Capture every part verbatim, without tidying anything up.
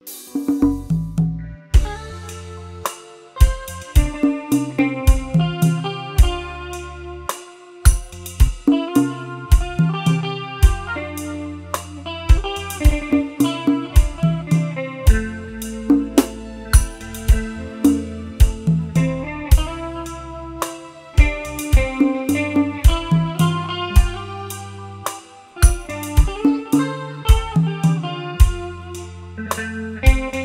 Thank you.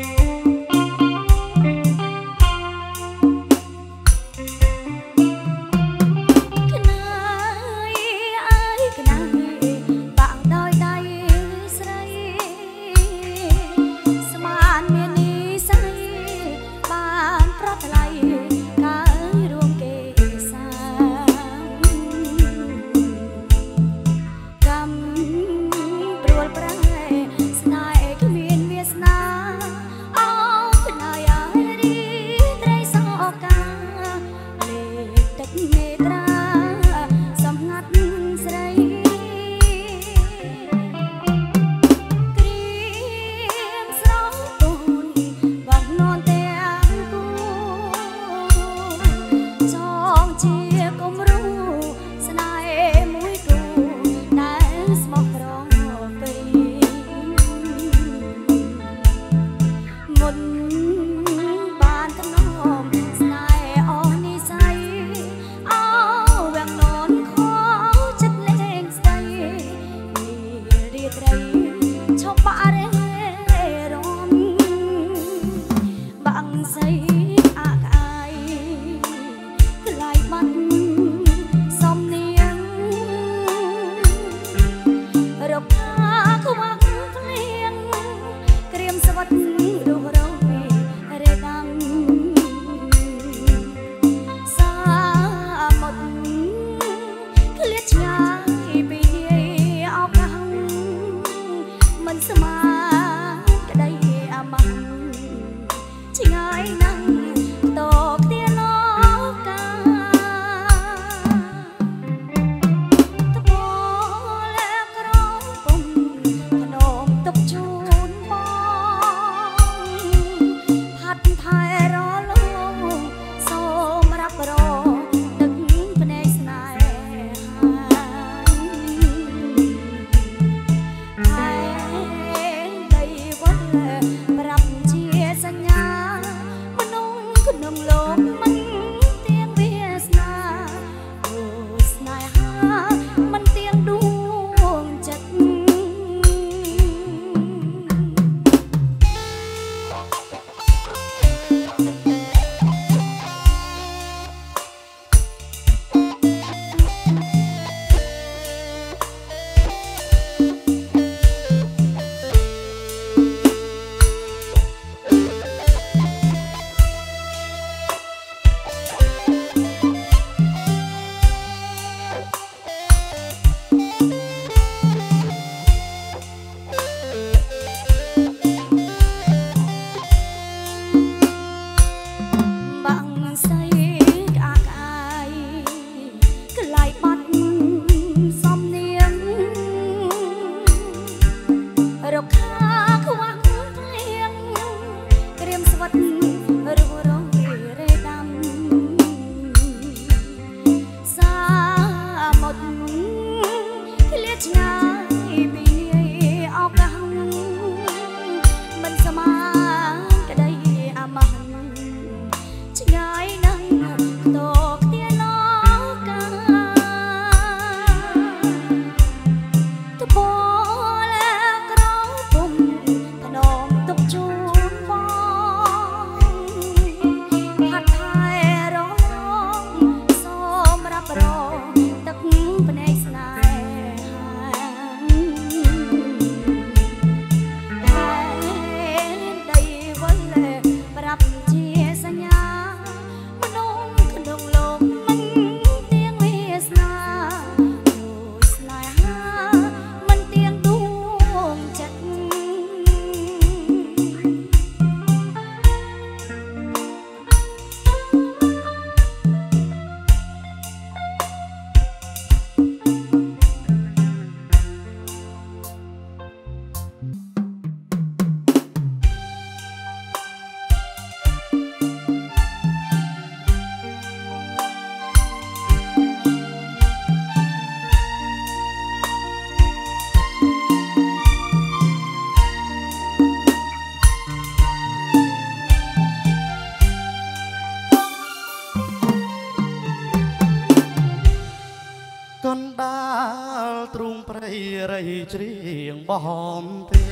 ច្រៀងបហមទេ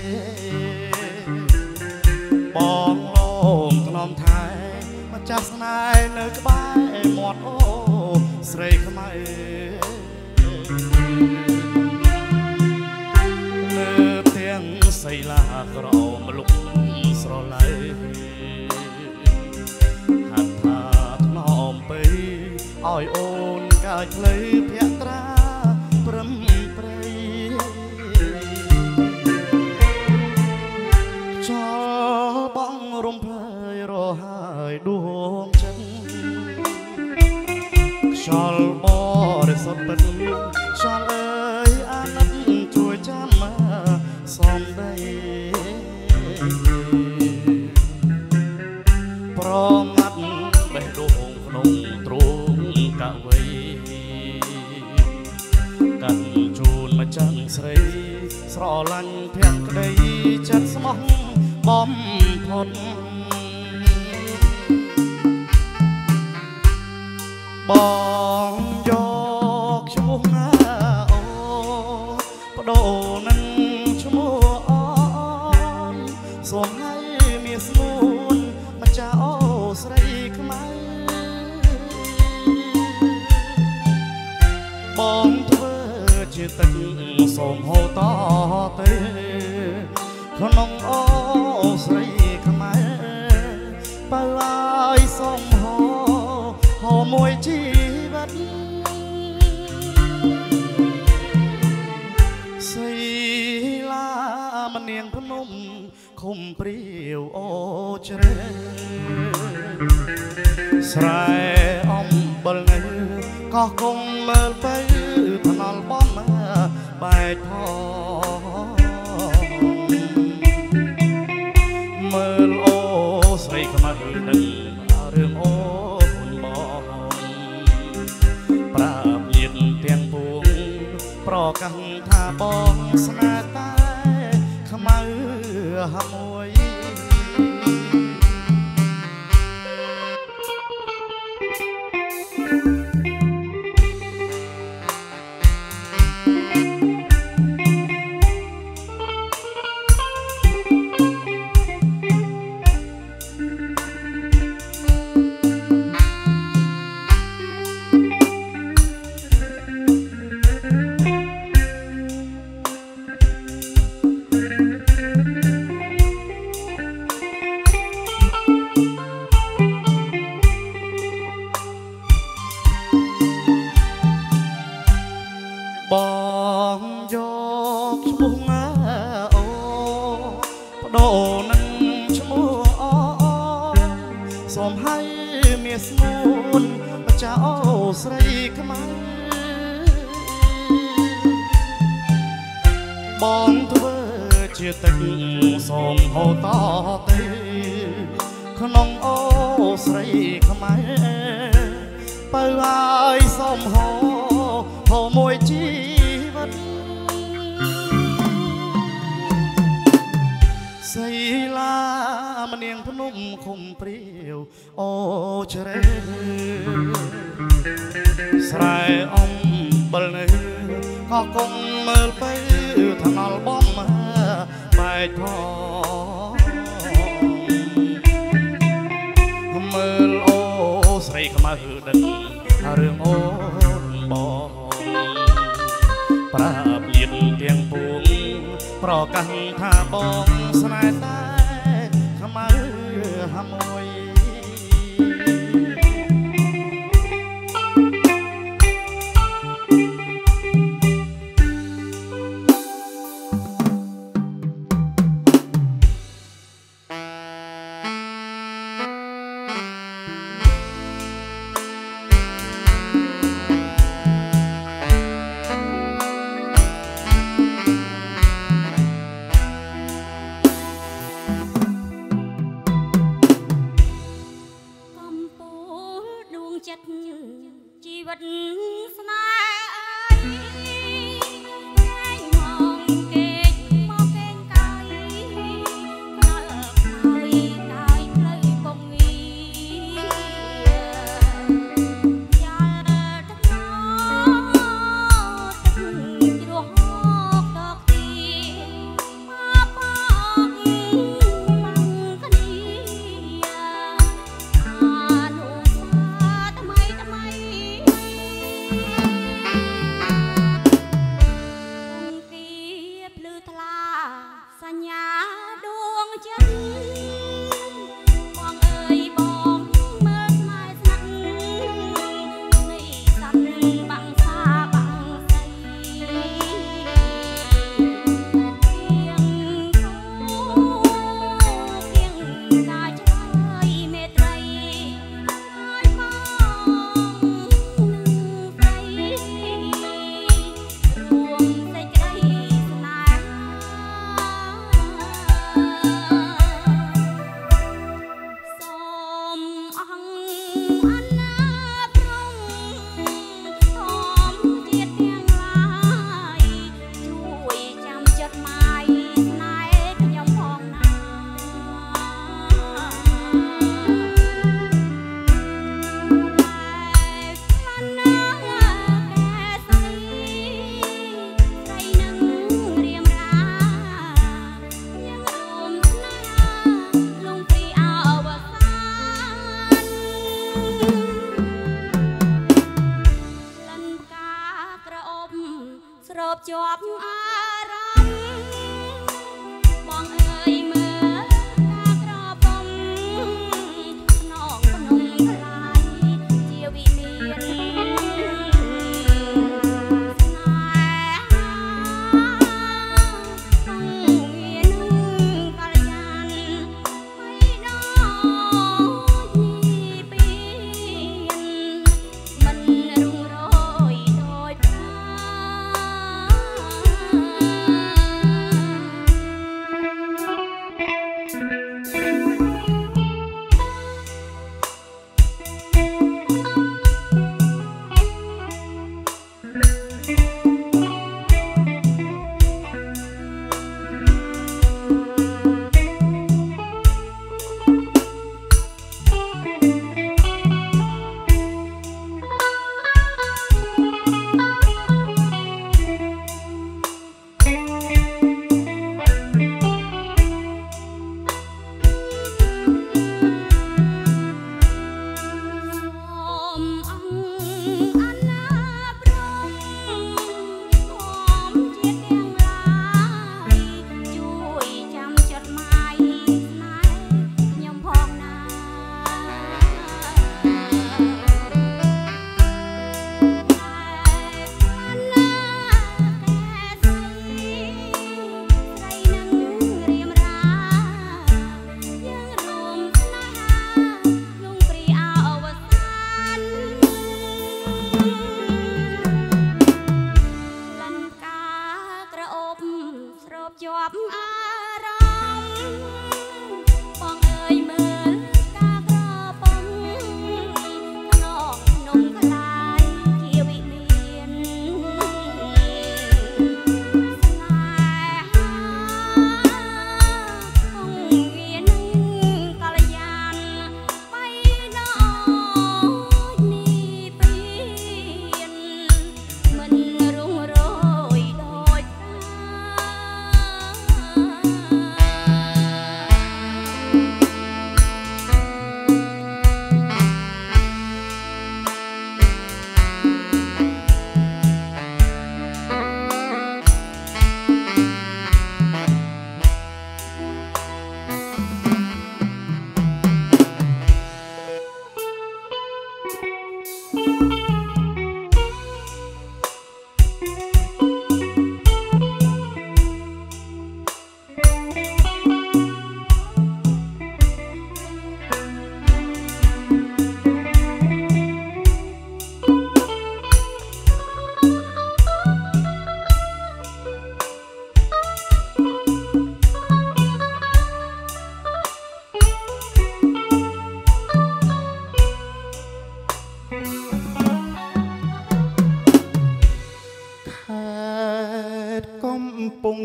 បងលងថ្នមថែម្ចាស់ស្នេហ៍នៅក្បែរមាត់អូស្រីខ្មែរលើទាំងសីលាក្រមលុកស្រឡៃហាត់ថាថ្នមពេកឲ្យអូនកាយផ្លូវភក្ត្រាព្រឹមព្រៃចោលបងរំភើយរហើយដួងចិត្តខ្យល់បរិសុទ្ធពិតខ្យល់អើយអាណិតជួយចាំសំដីប្រមាត់បេះដូងក្នុងទ្រូងកវីកាត់ជូនមកចាំងស្រីស្រឡាញ់ភក្តីចិត្តស្មោះបំផុតបងយកឈ្មោះណាអូបដូរនឹងឈ្មោះអូនសូមឲ្យមានស្មួនម្ចាស់អូស្រីខ្មែរបងធ្វើជាទឹកសូមហូតទៅក្នុងអូស្រីខ្មែរបើឲ្យសូមហូហូមួយជីវិតសីឡាមនាងភ្នំឃុំព្រាវអូជ្រៅស្រែអំបិលនៅកោះកុំមើលទៅថ្នល់បងមកបែកផងមើលអូស្រីខ្មៅនឹងរឿងអូនបងប្រាប់ញាតិទាំងពួងប្រកាសថាបងស្នេហ៍តែខ្មៅមួយបងយកឈ្មោះណាអូបដូរនឹងឈ្មោះអូសូមឲ្យមានស្មួនម្ចាស់អូស្រីខ្មែរបងធ្វើជាទឹកសូមហូតទៅក្នុងអូស្រីខ្មែរបើឲ្យសូមហូហូមួយជីវិតសីឡាមនាងភ្នំឃុំព្រាវអូជ្រៅស្រែអំបិលនៅកោះកុំមើលទៅថ្នល់បំមកបែកផងមើលអូស្រីខ្មៅដឹងរឿងអូនបងប្រាប់ញាតិទាំងពួងប្រកាសថាបងស្នេហ៍តែខ្មៅមួយជីវិតស្នេហ៍ឯងមកគេមកគេកាយខ្នល់ហើយកាយផ្លូវបងងីយ៉ាល់ទឹកណោទឹកជ្រោះដកទី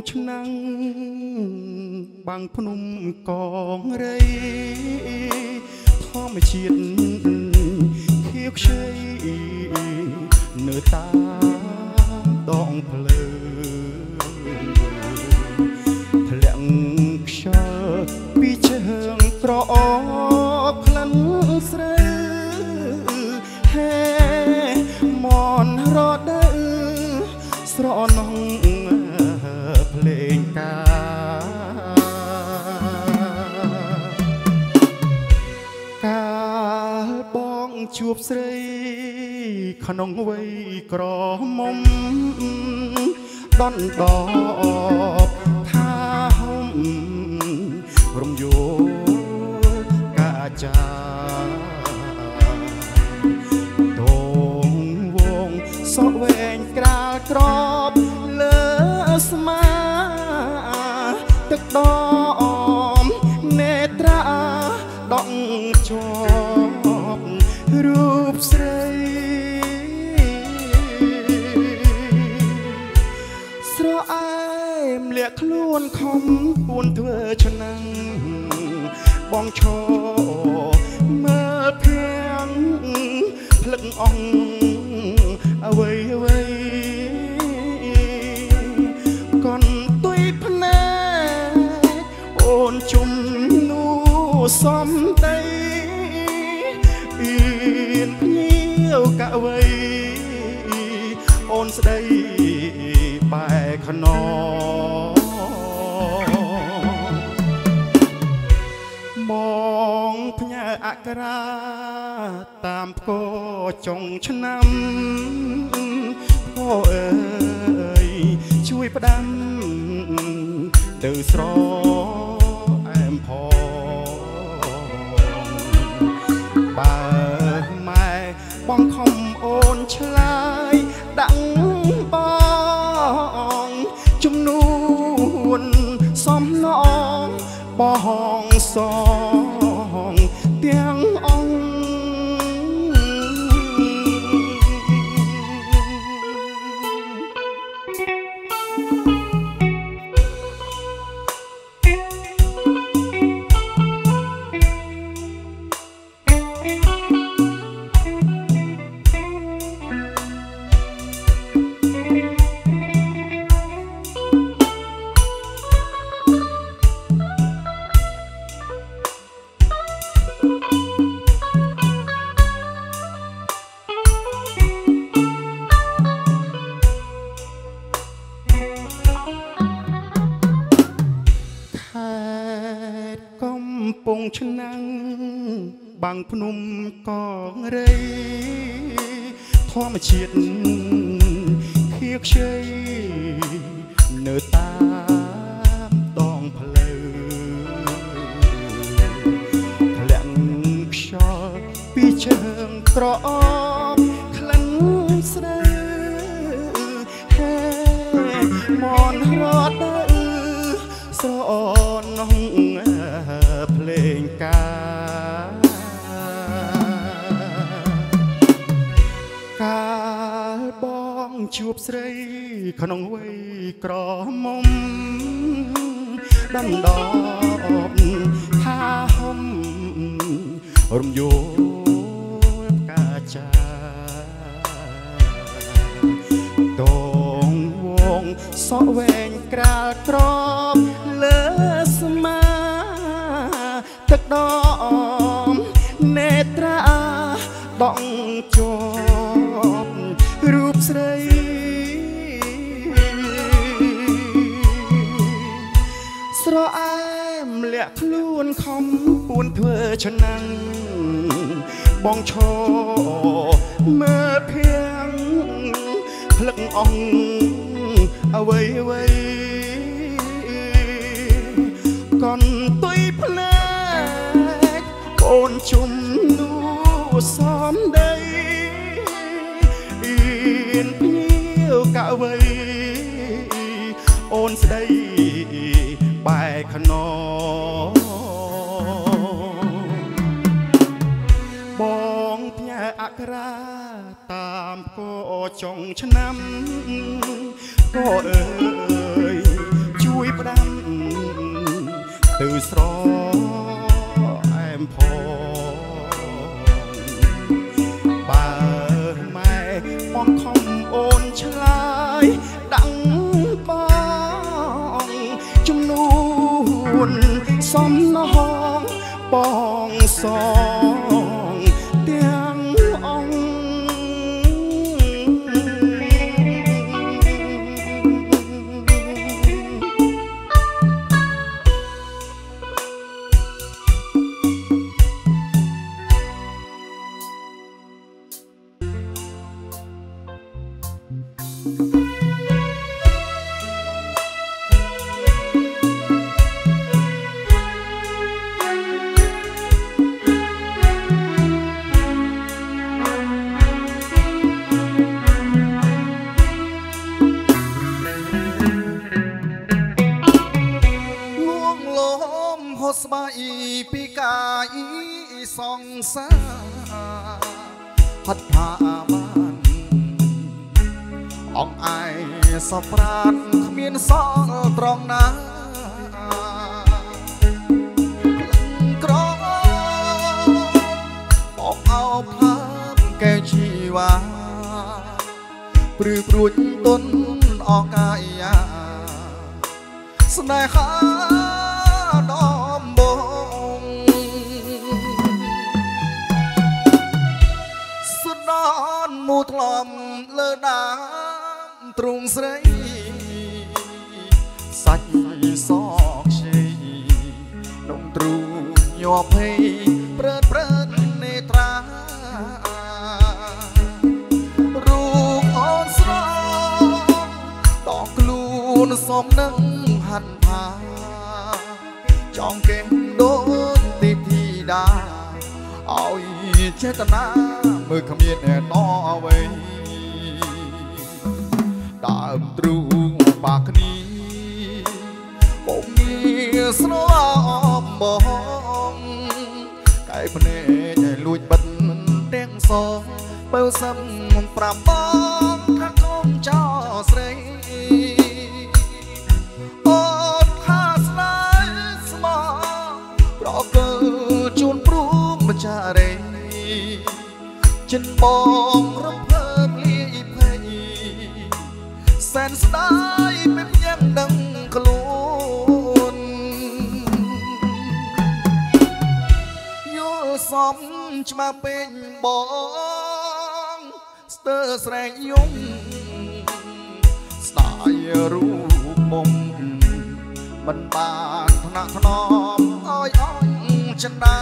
ឆ្នាំងបាំងភ្នំកងរៃធម្មជាតិខៀវខ្ចីនៅតាមដងផ្លូវធ្លាក់ខ្យល់ពីជើងក្រអូបក្លិនស្រូវហេមនរដូវស្រណងភ្លេងកាកាលបងជួបស្រីក្នុងវ័យក្រមុំដនដបថាហុំរំយោកាចាដងវងសក់វែងក្រាលក្របលើស្មាទឹកដមនេត្រាដកជាប់រូបស្រីស្រអែមលាក់ខ្លួនខំពួនធ្វើឆ្នាំងបងឈរមើលភៀងភ្លឹកអងអ្វីអ្វីកនទុយភ្នែកអូនជុំនូសំដីអៀនភ្ញៀវកអ្វីអូនស្ដីបែកខ្នងបងផ្ញើអក្សរាតាមផ្គរចុងឆ្នាំพ่อเอ๋ยช่วยประดับเดือดร้อนแอมพอบ่าไม้บ้องคอมโอนชลายดังบองจุ่มนูนซ้อมน้องบ่ห้องสองเตียงองពងឆ្នាំងបាំងភ្នំកងរៃធម្មជាតិខៀវខ្ចីនៅតាមដងផ្លូវធ្លាក់ខ្យល់ពីជើងក្រអូបក្លិនស្រូវហេមនរដូវស្រណងភ្លេងកាកាលបងជួបស្រីក្នុងវ័យក្រមុំដណ្ដប់ថាហុំរំយោកាចាដងវងសក់វែងក្រាលក្របលើស្មាទឹកដមនេត្រាដកជាប់រូបស្រីស្រអែមលាក់ខ្លួនខំពួនធ្វើឆ្នាំងបងឈរមើលភៀងភ្លឹកអងអ្វីអ្វីកនទុយភ្លែកអូនជុំនូសំដីអៀនភ្ញៀវកអ្វីអូនស្ដីបែកខ្នងបងផ្ញើអក្សរាតាមក៏ចុងឆ្នាំក៏អើយ từ sro em phò bà mẹ mong không ôn trái đắng bong chung nuôn xóm nó hong bong song tiếng ôngสบายปีกายสองสาพัดพาบ้านออกไอสปราดเมียนสองตรองนากรองบอกเอาภาพแก่ชีวาปรือปรุญต้นออกกายาสนายหาดอมบงสุดนอนมูทลอมเลอดามตรุงใสสัจซอกชีนงตรูยอเพยเปรตเปรตเนตรารูปอ่อนสร้างดอกกลูนสมนังหันพาจองเก่งโดนติดที่ดาเอาเจตนาเมื่อขมิ้นแน่นอไว้ดามตรูปากนี้ผมมีสนอมบองไก่พเนยลุยบันเด้งซองเปิลซ้ำปราบบองทักคมเจ้าใสจูนปรุงมาจาเรฉันบองรับเพิ่มลีเพยแสนสดายเป็นยังดังกลูนโยสมจะมาเป็นบองสเตอร์แสงยงสไตล์รูปมงมันบานถนัดถนอมอ้อยอ้อยชนะ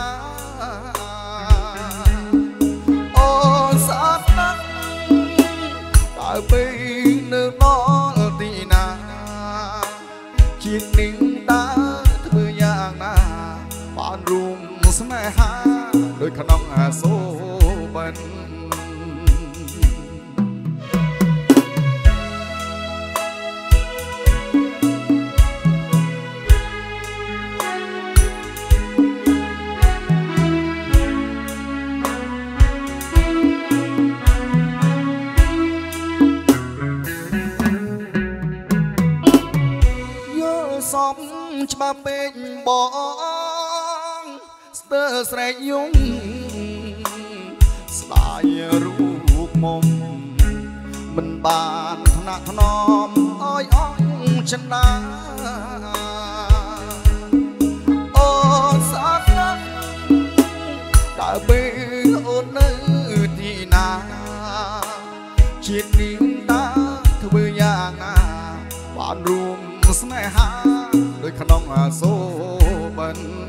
โอ้สัตว์นั้นตายไปเนื้อนอตีนาจิตนิ่งตาเธออย่างนาปานรุมสมัยหาโดยขนองอาโซบันสมจะมาเป็นบองสเตอร์แสงยงสลายรูปมงมันบานถนัดถนอมอ้อยอ้อยชนะโอ้สัตว์นั้นได้ไปโอนเนื้อที่นาจิตนิ่งตาเธอเบื่ออย่างนาบานรวมสมัยหาโดยขนองอาโซบัน